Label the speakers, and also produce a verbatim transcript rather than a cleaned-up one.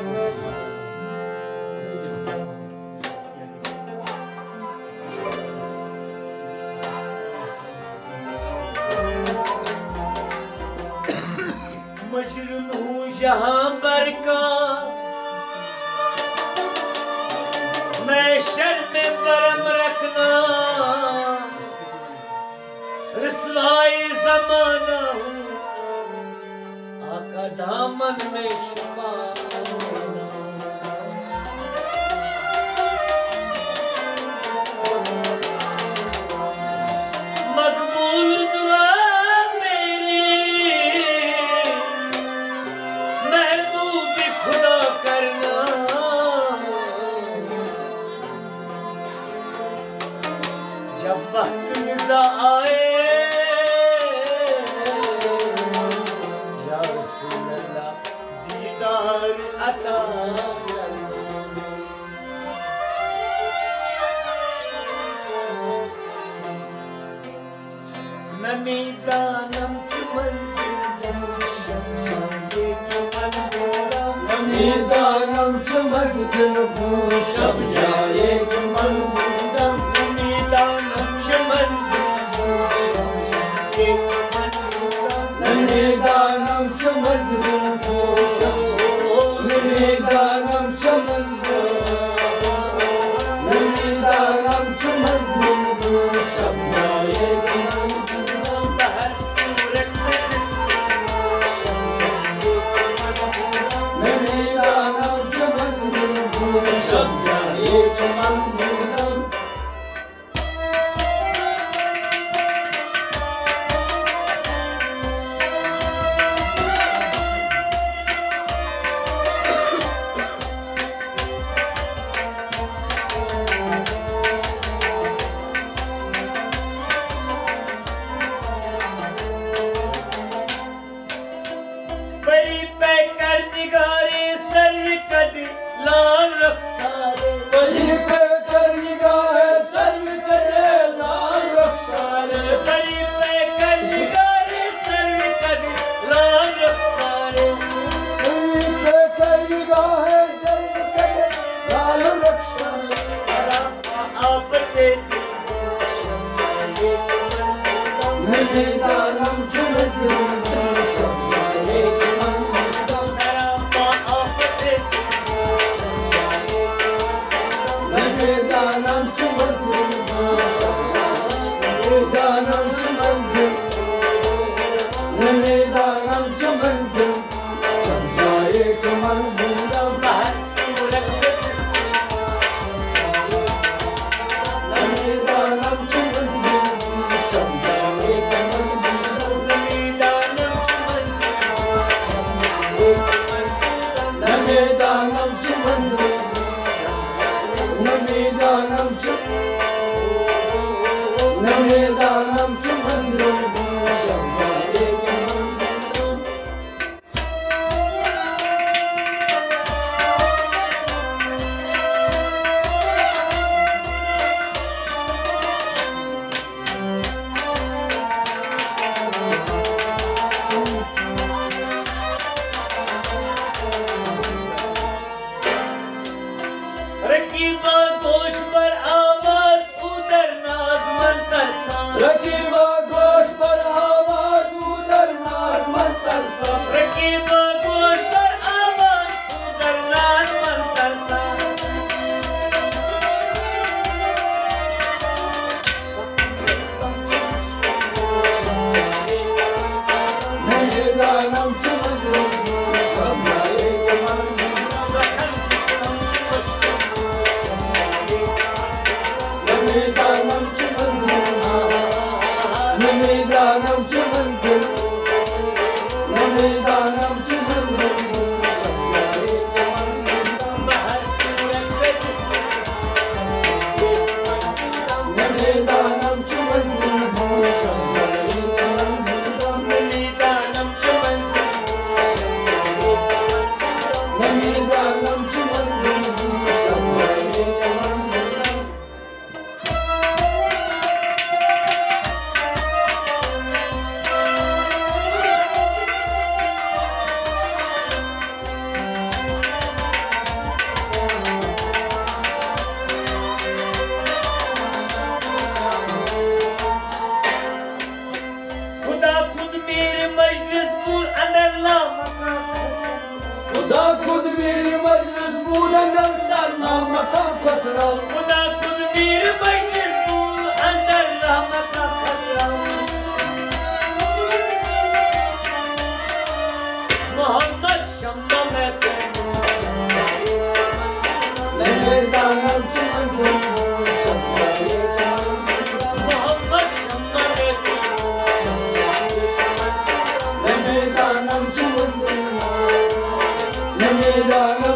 Speaker 1: मजनू यहाँ पर का मैं शर्म बरम रखना, रसवाई ज़माना हूँ आका दामन में छुपा लेना। मकबूल दुआ खुदा करना, जब वक्त निज़ा आए या रसूल अल्लाह दीदार अता करना। नमी दानम की मंजिल
Speaker 2: दानम चमक जलबो शब जाए कि मन मुदम,
Speaker 1: दानम चमन जलबो शब
Speaker 2: नन्हे दानम चमक जलबो नन्हे दानम चमक नन्हे दानम चमक जलबो शब जाए कि मन मुदम,
Speaker 1: बहर सूरत से
Speaker 2: नन्हे दानम चमक जलबो शब जाए कि मन का खसरा
Speaker 1: खुदा खुद मीर बनिस तू अंदर रहमत का खसरा मोहम्मद शम्मा में
Speaker 2: लगे दानम चमन शब्द ये
Speaker 1: मोहम्मद शम्मा में
Speaker 2: लगे दानम चमन लगे दानम